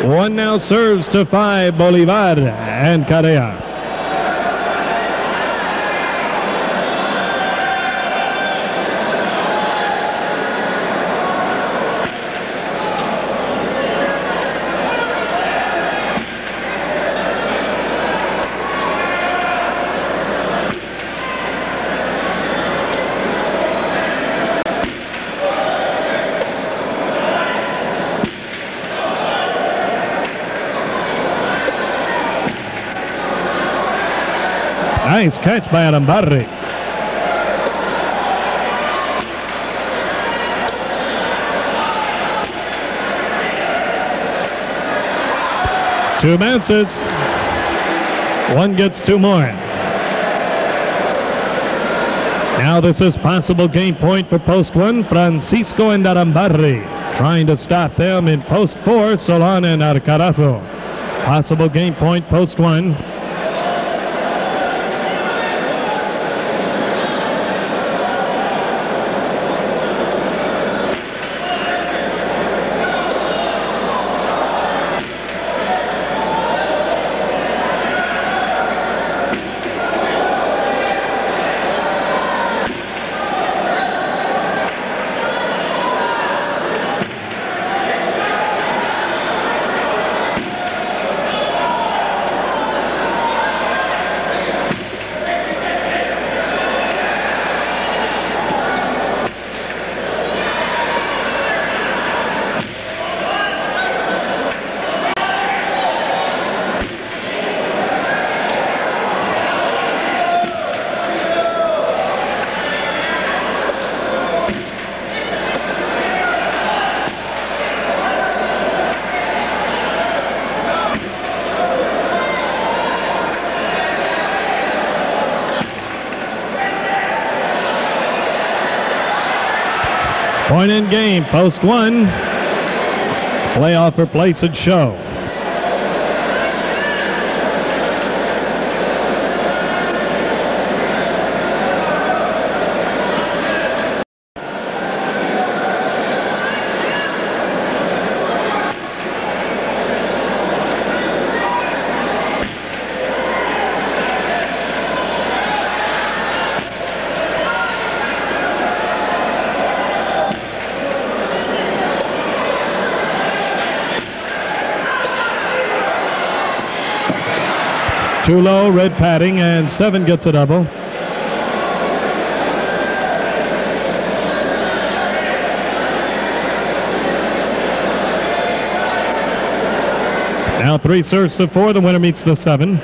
One now serves to 5, Bolivar and Correa. Nice catch by Arambarri. Two bounces. One gets two more. Now this is possible game point for post 1. Francisco and Arambarri trying to stop them in post 4. Solana and Arcarazo. Possible game point post 1. Point in game, post 1. Playoff for place and show. Too low, red padding, and 7 gets a double. Now 3 serves to 4. The winner meets the 7.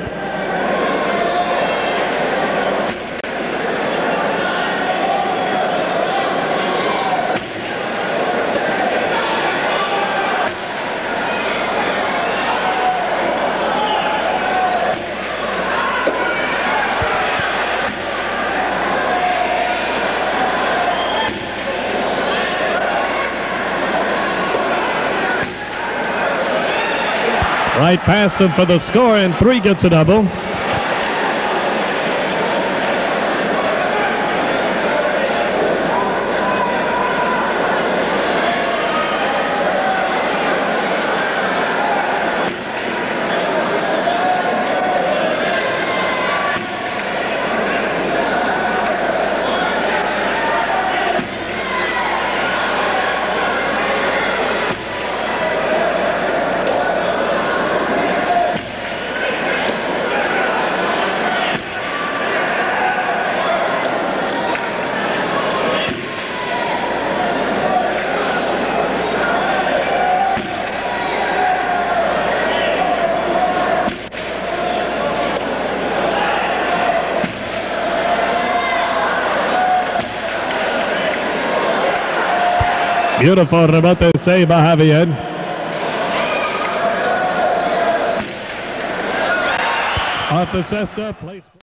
Right past him for the score, and 3 gets a double. Beautiful rebote save by Javier. Off the cesta, place.